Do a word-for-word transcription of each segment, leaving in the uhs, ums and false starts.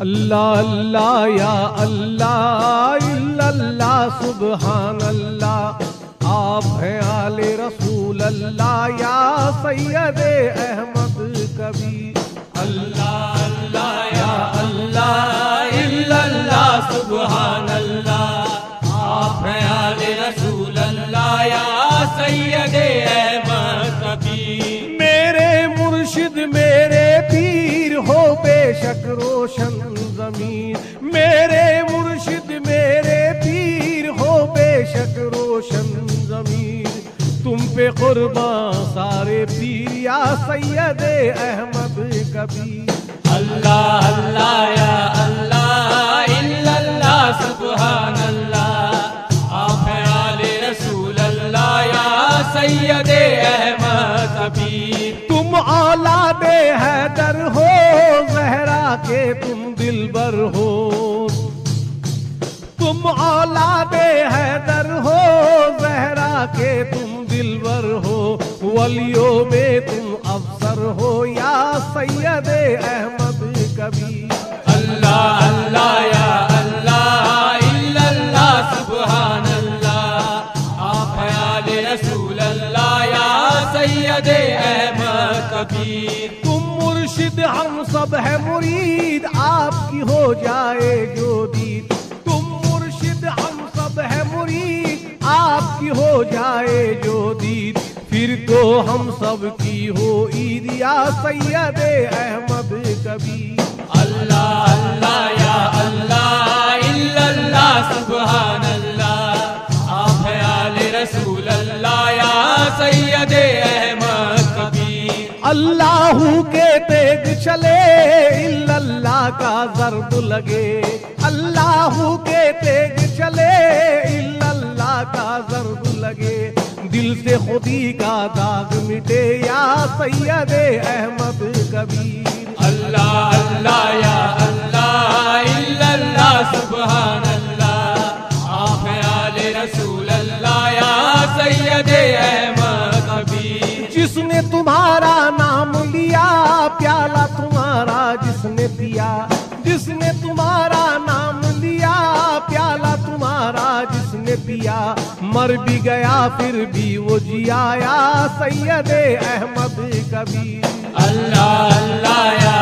अल्लाह अल्लाह या अल्लाह इल्लल्लाह सुबहान अल्लाह। आप हैं आले रसूल अल्लाह या सैयदे अहमद कबीर। अल्लाह अल्लाह या अल्लाह इल्लल्लाह सुबहान अल्लाह। आप हैं आले रसूल अल्लाह या सैयदे अहमद कबीर। मेरे मुर्शिद मेरे पीर हो बेशक रोशन ज़मीन। मेरे मुर्शिद मेरे पीर हो बेशक रोशन ज़मीन। तुम पे कुर्बान सारे पीर या सैयदे अहमद कबीर। अल्लाह अल्लाह या अल्लाह इल्लल्लाह सुबहान अल्लाह। आप हैं आले रसूल अल्लाह या सैयदे अहमद कबीर। तुम औलादे हैदर हो ज़हरा के तुम दिलबर हो। तुम औलादे हैदर हो ज़हरा के तुम दिलबर हो। वलियों में तुम अफसर हो या सैयदे अहमद कबीर। अल्लाह अल्लाह या अल्लाह इल्लल्लाह सुबहान अल्लाह। आप हैं आले रसूल अल्लाह या सैयदे अहमद कबीर। तुम मुर्शिद हम सब है मुरीद आपकी हो जाए जो दीद। तुम मुर्शिद हम सब है मुरीद आपकी हो जाए जो दीद। फिर तो हम सब की हो ईद या सैयदे अहमद कबीर। अल्लाह अल्लाह या अल्लाह इल्लल्लाह सुबहान अल्लाह। आप हैं आले रसूल अल्लाह या सैयदे अहमद कबीर। अल्लाहू के तेग चले इल्लल्लाह का ज़र्ब लगे। अल्लाहू के तेग चले इल्लल्लाह का ज़र्ब लगे। दिल से खुदी का दाग मिटे या सैयदे अहमद कबीर। अल्लाह अल्लाह या अल्लाह इल्लल्लाह सुबहान अल्लाह। आप हैं आले रसूल अल्लाह या सैयदे अहमद कबीर। जिसने तुम्हारा नाम लिया प्याला तुम्हारा जिसने पिया। जिसने तुम्हारा नाम लिया प्याला तुम्हारा जिसने पिया। मर भी गया फिर भी वो जिया या सैयदे अहमद कबीर। अल्लाह अल्लाह या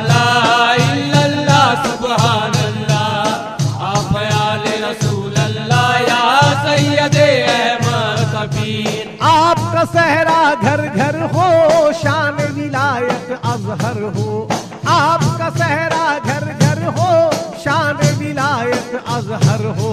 अल्लाह इल्लल्लाह सुबहान अल्लाह। आप हैं आले रसूल अल्लाह या सैयदे अहमद कबीर। आपका सहरा घर घर हो शान विलायत अजहर हो। आपका सहरा घर घर हो शान विलायत अजहर हो।